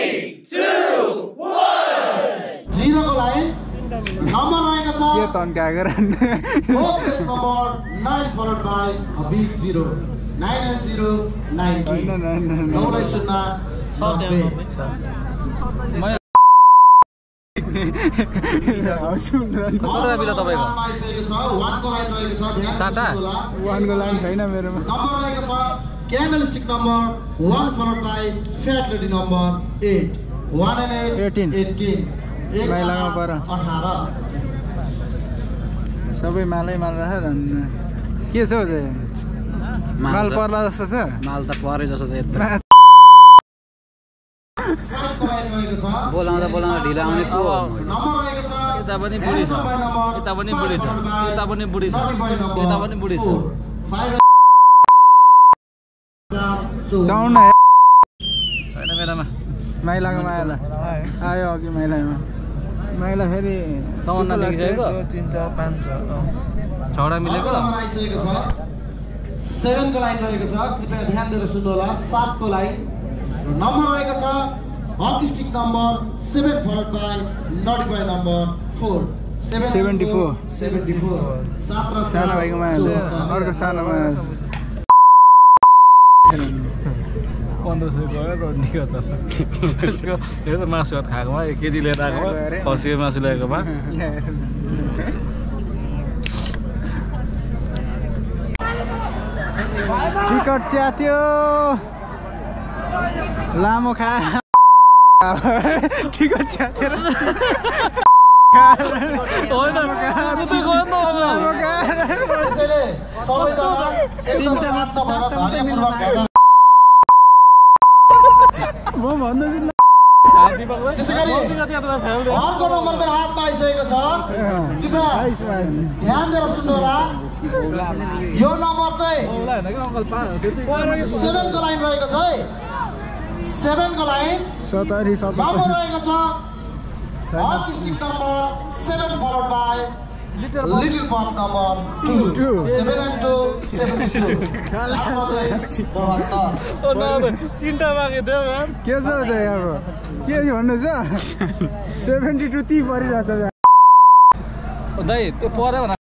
2, 1 0 को line number रहेको छ के तन्काएको run focus number 9 followed by a big 0 9 and 0 19 9 लाई 0 कता बिल तपाईको 1 को लाइन रहेको छ ध्यान दिनुहोस् होला 1 को लाइन छैन मेरोमा नम्बर रहेको छ candlestick number 1 followed by fat lady number 8 1 and 8 18 माइलामा पर 18 सबै मालै माल राखेर के छ त्यो माल पर्ला जस्तो छ माल त परे जस्तो छ यत्रो बोलाउँदा ढिला आउने पो यता पनि बुढी छ यता पनि बुढी छ यता पनि बुढी छ यता पनि बुढी छ 54 छैन मेरोमा माइलाको माइला आयो अघि माइलामा माइला फेरि 54 लेखिसकेको 3 4 5 6 छवटा मिलेको आइसकेको छ 7 को लाइन रहेको छ कृपया ध्यान दिएर सुन्नु होला 7 को लाइन नम्बर रहेको छ artistic number 7 followed by naughty बाई नम्बर 4 74 7 र 4 सानो भाइको माया अर्को सानो माया 1500 गयो रोडीको त यसको हेर मासु भात खाएकोमा 1 केजी लिएर आएकोमा खसीको मासु ल्याएकोमा टिकट च्यात्यो लामो खा टिकट च्यातेर होइन उतै गयो नि त त्यसैले सबैजना एकदम शान्त भएर धैर्यपूर्वक म भन्दैछु त्यसैगरी अर्को नम्बर मेरो हातमा आइसकेको छ कृपया ध्यान दिएर सुन्नु होला यो नम्बर चाहिँ 7 को लाइन रहेको छ है 7 को लाइन 70 नम्बर रहेको छ artistic number 7 followed by little पट नम्बर 2 7 and 2 72 तीनटा बाँकी थियो म्याम के छ त अब के भन्नु छ 72 ती परिरहेछ दाइ त्यो पऱ्यो भने